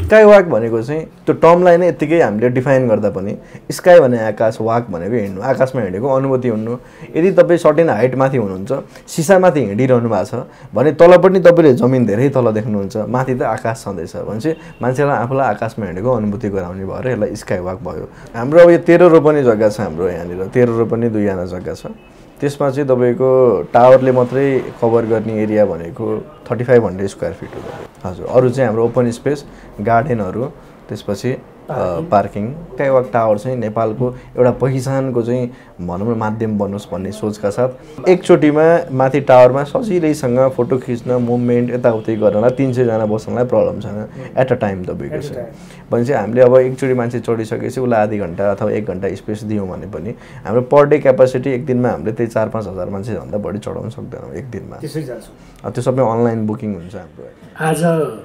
Sky walk भनेको चाहिँ त्यो टर्मलाई नै यतिकै हामीले डिफाइन गर्दा पनि स्काई भने आकाश, वाक भनेको हिँड्नु, आकाशमा हिँडेको अनुभूति हुनु। यदि तपाईँ सर्टेन हाइटमाथि हुनुहुन्छ, सिसामाथि हिँडिरहनु भएको छ भने तल पनि तपाईँले जमिन धेरै तल देख्नुहुन्छ, माथि त आकाश छँदैछ भने चाहिँ मान्छेलाई आफूलाई आकाशमा हिँडेको अनुभूति गराउने भएर यसलाई स्काई वाक भयो। हाम्रो अब यो 13 रोपनी जग्गा छ हाम्रो यहाँनिर, 13 रोपनी 2 याना जग्गा छ। त्यसमा चाहिँ तपाईँको टावरले मात्रै कभर गर्ने एरिया भनेको 3500 स्क्वायर फिट हो हजुर। अरू चाहिँ हाम्रो ओपन स्पेस, गार्डनहरू, त्यसपछि पार्किङ। स्काई वाक टावर चाहिँ नेपालको एउटा पहिचानको चाहिँ भनौँ न माध्यम बनोस् भन्ने सोचका साथ एकचोटिमा माथि टावरमा सजिलैसँग फोटो खिच्न, मुभमेन्ट यताउति गर्नलाई 300 जना बस्नलाई प्रब्लम छैन एट अ टाइम तपाईँको चाहिँ। भनेपछि हामीले अब एकचोटि मान्छे चढिसकेपछि उसलाई आधी घन्टा अथवा 1 घन्टा स्पेस दियौँ भने पनि हाम्रो पर डे क्यापासिटी एक दिनमा हामीले त्यही 4-5 हजार मान्छेभन्दा बढी चढाउन सक्दैनौँ एक दिनमा। त्यो सबै अनलाइन बुकिङ हुन्छ हाम्रो। आज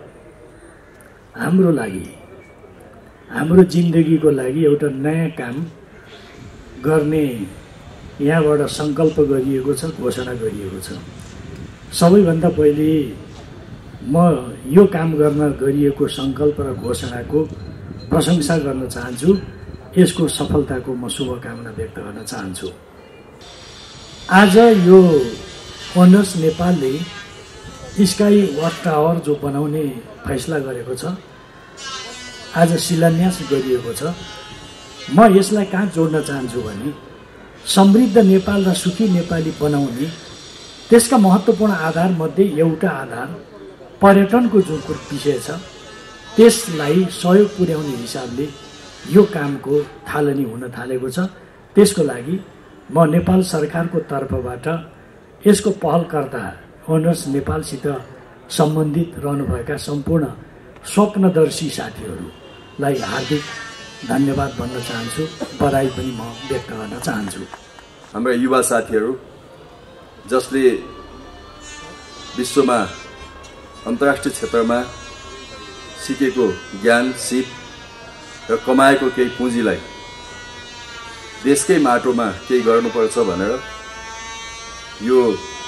हाम्रो लागि, हाम्रो जिन्दगीको लागि एउटा नयाँ काम गर्ने यहाँबाट सङ्कल्प गरिएको छ, घोषणा गरिएको छ। सबैभन्दा पहिले म यो काम गर्न गरिएको सङ्कल्प र घोषणाको प्रशंसा गर्न चाहन्छु। यसको सफलताको म शुभकामना व्यक्त गर्न चाहन्छु। आज यो ओनर्स नेपालले स्काई वाक टावर जो बनाउने फैसला गरेको छ, आज शिलान्यास गरिएको छ। म यसलाई कहाँ जोड्न चाहन्छु भने समृद्ध नेपाल र सुखी नेपाली बनाउने त्यसका महत्त्वपूर्ण आधारमध्ये एउटा आधार पर्यटनको जुन विषय छ त्यसलाई सहयोग पुर्याउने हिसाबले यो कामको थालनी हुन थालेको छ। त्यसको लागि म नेपाल सरकारको तर्फबाट यसको पहलकर्ता ओनर्स नेपालसित सम्बन्धित रहनुभएका सम्पूर्ण स्वप्नदर्शी साथीहरूलाई हार्दिक धन्यवाद भन्न चाहन्छु, बधाई पनि म व्यक्त गर्न चाहन्छु। हाम्रा युवा साथीहरू जसले विश्वमा अन्तर्राष्ट्रिय क्षेत्रमा सिकेको ज्ञान, सिप र कमाएको केही पुँजीलाई देशकै माटोमा केही गर्नुपर्छ भनेर यो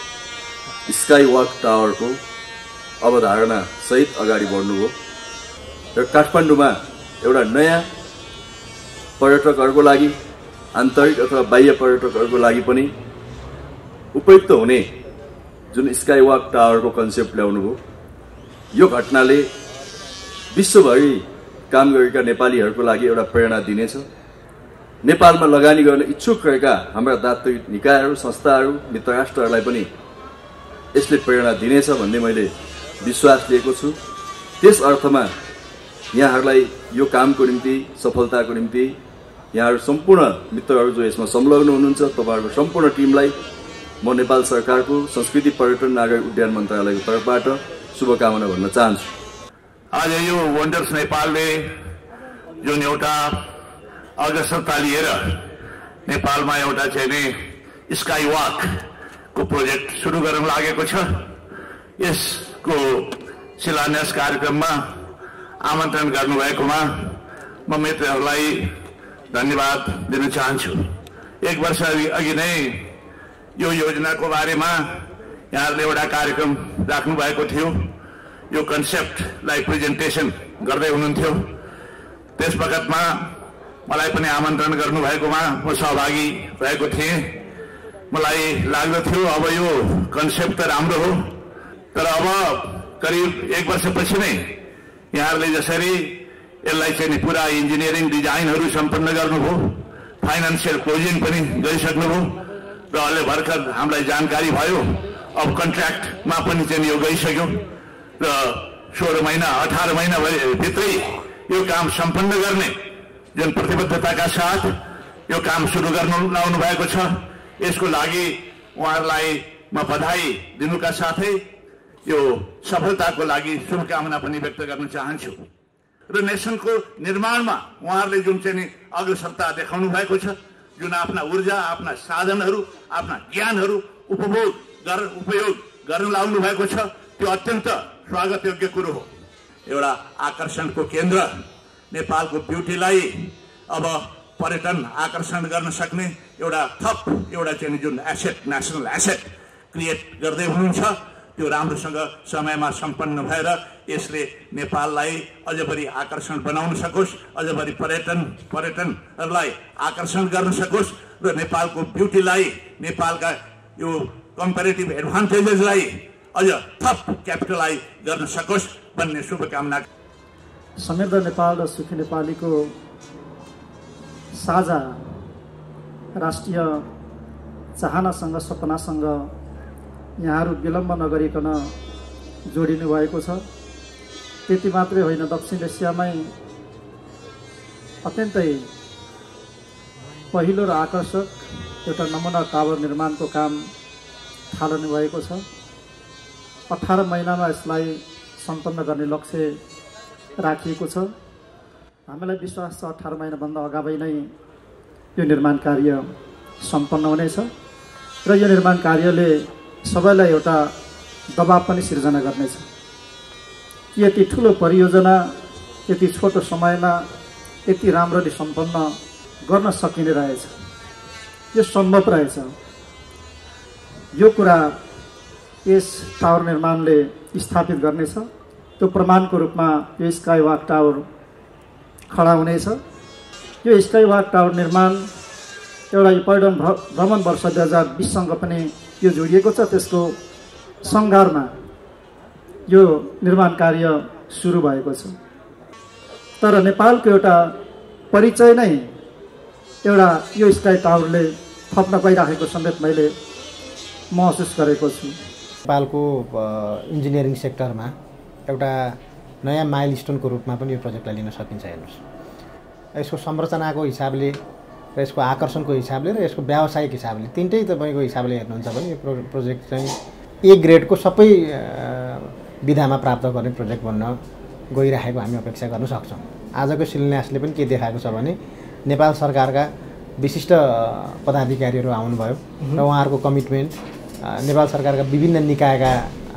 स्काई वाक टावरको अवधारणा सहित अगाडि बढ्नुभयो र काठमाडौँमा एउटा नयाँ पर्यटकहरूको लागि, आन्तरिक अथवा बाह्य पर्यटकहरूको लागि पनि उपयुक्त हुने जुन स्काई वाक टावरको कन्सेप्ट ल्याउनुभयो। यो घटनाले विश्वभरि काम गरेका नेपालीहरूको लागि एउटा प्रेरणा दिनेछ। नेपालमा लगानी गर्न इच्छुक रहेका हाम्रा दातृ निकायहरू, संस्थाहरू, मित्र राष्ट्रहरूलाई पनि यसले प्रेरणा दिनेछ भन्ने मैले विश्वास लिएको छु। त्यस अर्थमा यहाँहरूलाई यो कामको निम्ति, सफलताको निम्ति यहाँहरू सम्पूर्ण मित्रहरू जो यसमा संलग्न हुनुहुन्छ, तपाईँहरूको सम्पूर्ण टिमलाई म नेपाल सरकारको संस्कृति, पर्यटन, नागरिक उड्डयन मन्त्रालयको तर्फबाट शुभकामना भन्न चाहन्छु। आज यो वन्डर्स नेपालले जुन एउटा अग्रसरता लिएर नेपालमा एउटा चाहिँ नि स्काई वाकको प्रोजेक्ट सुरु गर्न लागेको छ, यसको शिलान्यास कार्यक्रममा आमन्त्रण गर्नुभएकोमा म मित्रहरूलाई धन्यवाद दिन चाहन्छु। 1 वर्ष अघि नै यो योजनाको बारेमा यहाँहरूले एउटा कार्यक्रम राख्नु भएको थियो, यो कन्सेप्टलाई प्रेजेन्टेसन गर्दै हुनुहुन्थ्यो। त्यस बखतमा मलाई पनि आमन्त्रण गर्नुभएकोमा म सहभागी भएको थिएँ। मलाई लाग्दथ्यो अब यो कन्सेप्ट त राम्रो हो, तर अब करिब 1 वर्षपछि नै यहाँहरूले जसरी यसलाई चाहिँ नि पुरा इन्जिनियरिङ डिजाइनहरू सम्पन्न गर्नुभयो, फाइनान्सियल क्लोजिङ पनि गरिसक्नुभयो र अहिले भर्खर हामीलाई जानकारी भयो अब कन्ट्र्याक्टमा पनि चाहिँ यो गइसक्यो र 16 महिना 18 महिना भित्रै यो काम सम्पन्न गर्ने जुन प्रतिबद्धताका साथ यो काम सुरु गर्नु लाउनु भएको छ, यसको लागि उहाँहरूलाई म बधाई दिनुका साथै यो सफलताको लागि शुभकामना पनि व्यक्त गर्न चाहन्छु। र नेसनको निर्माणमा उहाँहरूले जुन चाहिँ अग्रसरता देखाउनु भएको छ, जुन आफ्ना ऊर्जा, आफ्ना साधनहरू, आफ्ना ज्ञानहरू उपयोग गर्न लाउनु भएको छ, त्यो अत्यन्त स्वागतयोग्य कुरो हो। एउटा आकर्षणको केन्द्र नेपालको ब्युटीलाई अब पर्यटन आकर्षण गर्न सक्ने एउटा थप एउटा चाहिँ जुन एसेट, नेसनल एसेट क्रिएट गर्दै हुनुहुन्छ, त्यो राम्रोसँग समयमा सम्पन्न भएर यसले नेपाललाई अझ बढी आकर्षण बनाउन सकोस्, अझ बढी पर्यटनहरूलाई आकर्षण गर्न सकोस् र नेपालको ब्युटीलाई, नेपालका यो कम्पेरेटिभ एडभान्टेजेसलाई अझ थप क्यापिटलाइज गर्न सकोस् भन्ने शुभकामना। समृद्ध नेपाल र सुखी नेपालीको साझा राष्ट्रिय चाहनासँग, सपनासँग यहाँहरू विलम्ब नगरिकन जोडिनु भएको छ। त्यति मात्रै होइन, दक्षिण एसियामै अत्यन्तै पहिलो र आकर्षक एउटा नमुना टावर निर्माणको काम थाल्नु भएको छ। 18 महिनामा यसलाई सम्पन्न गर्ने लक्ष्य राखिएको छ। हामीलाई विश्वास छ 18 महिनाभन्दा अगावै नै यो निर्माण कार्य सम्पन्न हुनेछ र यो निर्माण कार्यले सबैलाई एउटा दबाब पनि सिर्जना गर्नेछ कि यति ठुलो परियोजना यति छोटो समयमा यति राम्ररी सम्पन्न गर्न सकिने रहेछ, यो सम्भव रहेछ। यो कुरा यस टावर निर्माणले स्थापित गर्नेछ। त्यो प्रमाणको रूपमा यो स्काईवॉक टावर खडा हुनेछ। यो स्काईवॉक टावर निर्माण एउटा पर्यटन भ्रमण वर्ष 2020सँग पनि यो जोडिएको छ। त्यसको सङ्घारमा यो निर्माण कार्य सुरु भएको छ। तर नेपालको एउटा परिचय नै एउटा यो स्काई टावरले थप्न गइराखेको समेत मैले महसुस गरेको छु। नेपालको इन्जिनियरिङ सेक्टरमा एउटा नयाँ माइलस्टोनको रूपमा पनि यो प्रोजेक्टलाई लिन सकिन्छ। हेर्नुहोस्, यसको संरचनाको हिसाबले र यसको आकर्षणको हिसाबले र यसको व्यावसायिक हिसाबले तिनटै तपाईँको हिसाबले हेर्नुहुन्छ भने यो प्रोजेक्ट चाहिँ ए ग्रेडको सबै विधामा प्राप्त गर्ने प्रोजेक्ट बन्न गइरहेको हामी अपेक्षा गर्न सक्छौँ। आजको शिलान्यासले पनि के देखाएको छ भने नेपाल सरकारका विशिष्ट पदाधिकारीहरू आउनुभयो र उहाँहरूको कमिटमेन्ट, नेपाल सरकारका विभिन्न निकायका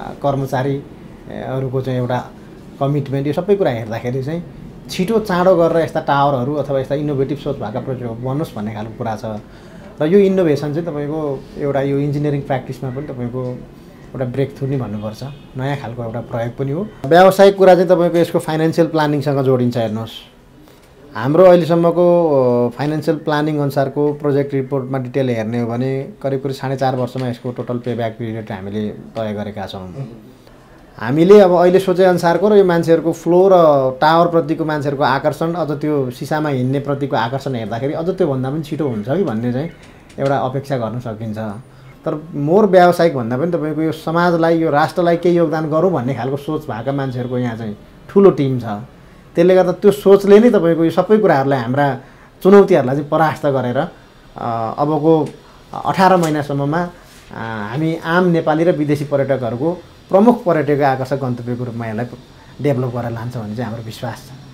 कर्मचारीहरूको चाहिँ एउटा कमिटमेन्ट, यो सबै कुरा हेर्दाखेरि चाहिँ छिटो चाँडो गरेर यस्ता टावरहरू अथवा यस्ता इनोभेटिभ सोच भएका प्रोजेक्टहरू बनोस् भन्ने खालको कुरा छ। र यो इनोभेसन चाहिँ तपाईँको एउटा यो इन्जिनियरिङ प्र्याक्टिसमा पनि तपाईँको एउटा ब्रेक थ्रु नै भन्नुपर्छ, नयाँ खालको एउटा प्रयोग पनि हो। व्यावसायिक कुरा चाहिँ तपाईँको यसको फाइनेन्सियल प्लानिङसँग जोडिन्छ। हेर्नुहोस्, हाम्रो अहिलेसम्मको फाइनेन्सियल प्लानिङ अनुसारको प्रोजेक्ट रिपोर्टमा डिटेल हेर्ने हो भने करिब 4.5 वर्षमा यसको टोटल पेब्याक पिरियड हामीले तय गरेका छौँ। हामीले अब अहिले सोचेअनुसारको र यो मान्छेहरूको फ्लो र टावरप्रतिको मान्छेहरूको आकर्षण, अझ त्यो सिसामा हिँड्ने प्रतिको आकर्षण हेर्दाखेरि अझ त्योभन्दा पनि छिटो हुन्छ कि भन्ने चाहिँ एउटा अपेक्षा गर्न सकिन्छ। तर मोर व्यावसायिक भन्दा पनि तपाईँको यो समाजलाई, यो राष्ट्रलाई केही योगदान गरौँ भन्ने खालको सोच भएका मान्छेहरूको यहाँ चाहिँ ठुलो टिम छ। त्यसले गर्दा त्यो सोचले नै तपाईँको यो सबै कुराहरूलाई, हाम्रा चुनौतीहरूलाई चाहिँ परास्त गरेर अबको 18 महिनासम्ममा हामी आम नेपाली र विदेशी पर्यटकहरूको प्रमुख पर्यटकीय आकर्षक गन्तव्यको रूपमा यसलाई डेभलप गरेर लान्छ भन्ने चाहिँ हाम्रो विश्वास छ।